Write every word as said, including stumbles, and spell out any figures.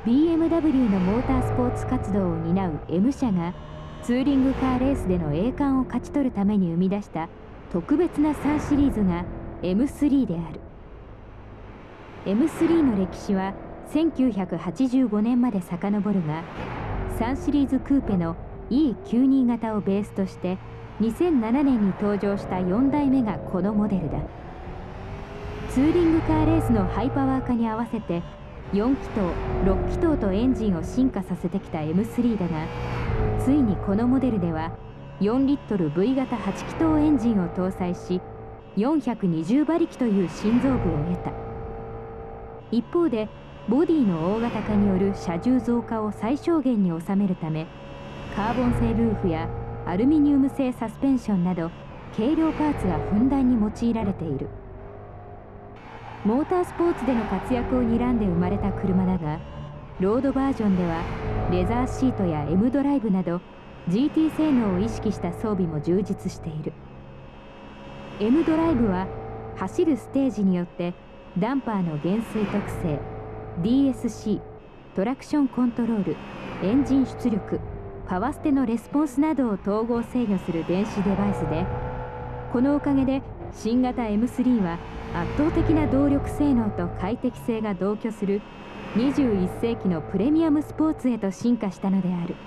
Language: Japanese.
ビーエムダブリュー のモータースポーツ活動を担う エム 社がツーリングカーレースでの栄冠を勝ち取るために生み出した特別なさんシリーズが エムスリー である。 エムスリー の歴史はせんきゅうひゃくはちじゅうごねんまで遡るが、さんシリーズクーペの イーきゅうじゅうに 型をベースとしてにせんななねんに登場したよんだいめがこのモデルだ。ツーリングカーレースのハイパワー化に合わせてよんきとうろっきとうとエンジンを進化させてきた エムスリー だが、ついにこのモデルではよんリットル ブイ 型はちきとうエンジンを搭載しよんひゃくにじゅうばりきという心臓部を得た。一方でボディの大型化による車重増加を最小限に収めるため、カーボン製ルーフやアルミニウム製サスペンションなど軽量パーツがふんだんに用いられている。モータースポーツでの活躍を睨んで生まれた車だが、ロードバージョンではレザーシートや エム ドライブなど ジーティー 性能を意識した装備も充実している。 エム ドライブは走るステージによってダンパーの減衰特性、 ディーエスシー、 トラクションコントロール、エンジン出力、パワステのレスポンスなどを統合制御する電子デバイスで、このおかげで新型 エムスリー は圧倒的な動力性能と快適性が同居するにじゅういっせいきのプレミアムスポーツへと進化したのである。